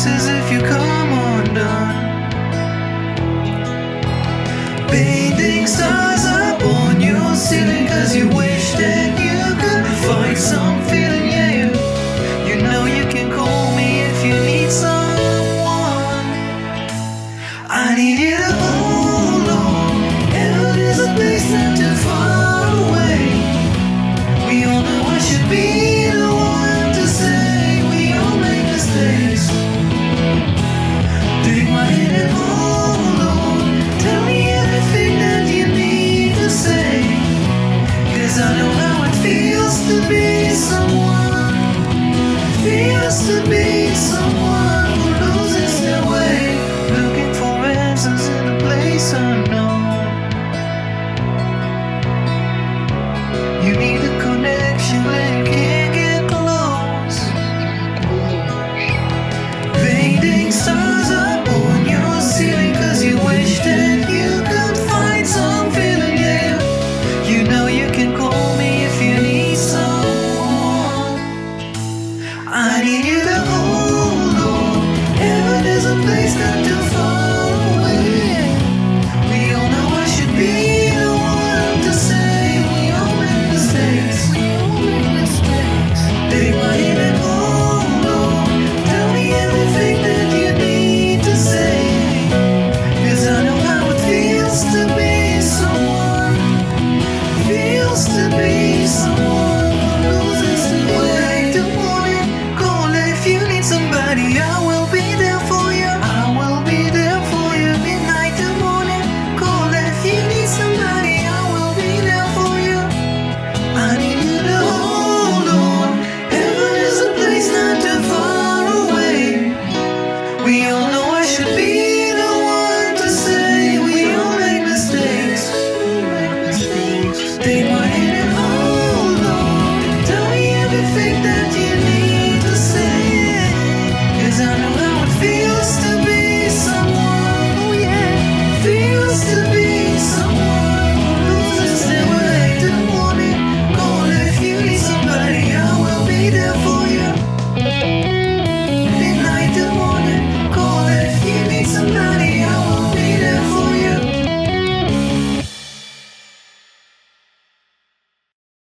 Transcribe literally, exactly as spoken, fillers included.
pieces if you come undone. Painting stars up on your ceiling, cause you wish that you could find some feeling. Yeah, you, you know you can call me if you need someone. I need you to hold on. Heaven is a place not too far away. We all know I should be the one to say we all make mistakes. Take my hand and hold on. Tell me everything that you need to say, cause I know how it feels to be someone, feels to be